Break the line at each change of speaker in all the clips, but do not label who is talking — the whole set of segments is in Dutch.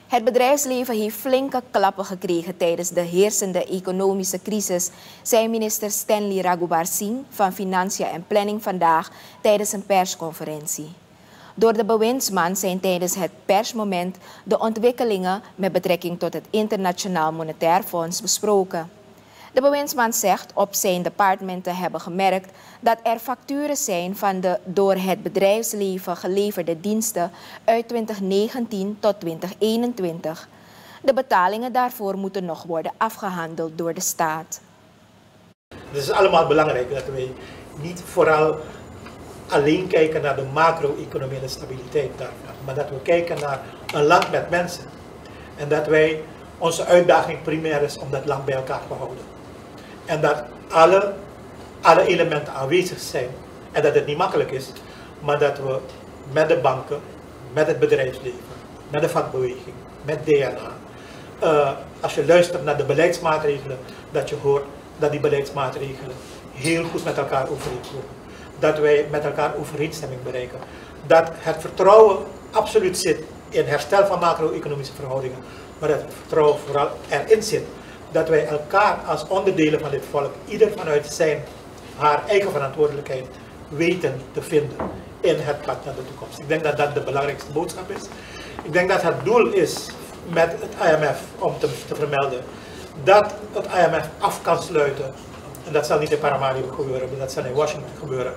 Het bedrijfsleven heeft flinke klappen gekregen tijdens de heersende economische crisis, zei minister Stanley Raghubar Singh van Financiën en Planning vandaag tijdens een persconferentie. Door de bewindsman zijn tijdens het persmoment de ontwikkelingen met betrekking tot het Internationaal Monetair Fonds besproken. De bewindsman zegt op zijn departement te hebben gemerkt dat er facturen zijn van de door het bedrijfsleven geleverde diensten uit 2019 tot 2021. De betalingen daarvoor moeten nog worden afgehandeld door de staat.
Het is allemaal belangrijk dat wij niet vooral alleen kijken naar de macro-economie en de stabiliteit daarvan, maar dat we kijken naar een land met mensen. En dat onze uitdaging primair is om dat land bij elkaar te houden. En dat alle elementen aanwezig zijn. En dat het niet makkelijk is, maar dat we met de banken, met het bedrijfsleven, met de vakbeweging, met DNA, als je luistert naar de beleidsmaatregelen, dat je hoort dat die beleidsmaatregelen heel goed met elkaar overeenkomen. Dat wij met elkaar overeenstemming bereiken. Dat het vertrouwen absoluut zit in herstel van macro-economische verhoudingen, maar dat het vertrouwen vooral erin zit dat wij elkaar als onderdelen van dit volk, ieder vanuit haar eigen verantwoordelijkheid, weten te vinden in het pad naar de toekomst. Ik denk dat dat de belangrijkste boodschap is. Ik denk dat het doel is met het IMF, om te vermelden, dat het IMF af kan sluiten. En dat zal niet in Paramaribo gebeuren, maar dat zal in Washington gebeuren.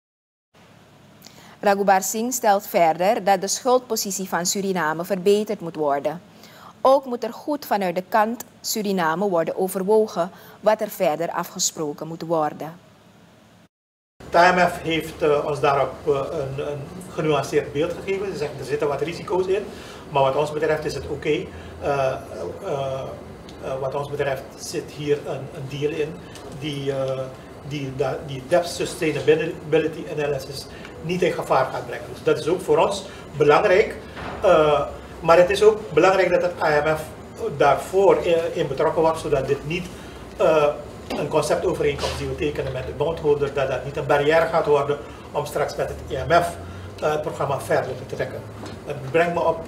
Raghubar Singh stelt verder dat de schuldpositie van Suriname verbeterd moet worden. Ook moet er goed vanuit de kant Suriname worden overwogen wat er verder afgesproken moet worden.
Het IMF heeft ons daarop een genuanceerd beeld gegeven. Ze zeggen er zitten wat risico's in, maar wat ons betreft is het oké. Wat ons betreft zit hier een deal in die debt sustainability analysis niet in gevaar gaat brengen. Dus dat is ook voor ons belangrijk. Maar het is ook belangrijk dat het IMF daarvoor in betrokken wordt, zodat dit niet een conceptovereenkomst die we tekenen met de bondholder, dat dat niet een barrière gaat worden om straks met het IMF het programma verder te trekken. Dat brengt me op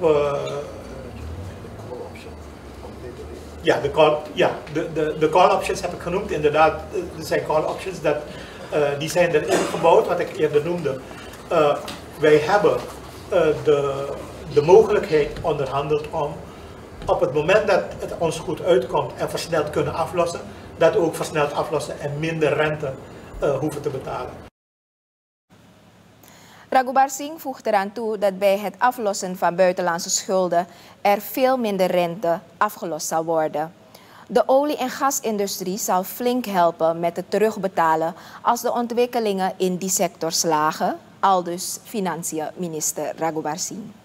de call options heb ik genoemd. Inderdaad, er zijn call options die zijn erin gebouwd, wat ik eerder noemde. Wij hebben de mogelijkheid onderhandeld om op het moment dat het ons goed uitkomt en versneld kunnen aflossen, dat ook versneld aflossen en minder rente hoeven te betalen.
Raghubar Singh voegt eraan toe dat bij het aflossen van buitenlandse schulden er veel minder rente afgelost zal worden. De olie- en gasindustrie zal flink helpen met het terugbetalen als de ontwikkelingen in die sector slagen, aldus Financiën minister Raghubar Singh.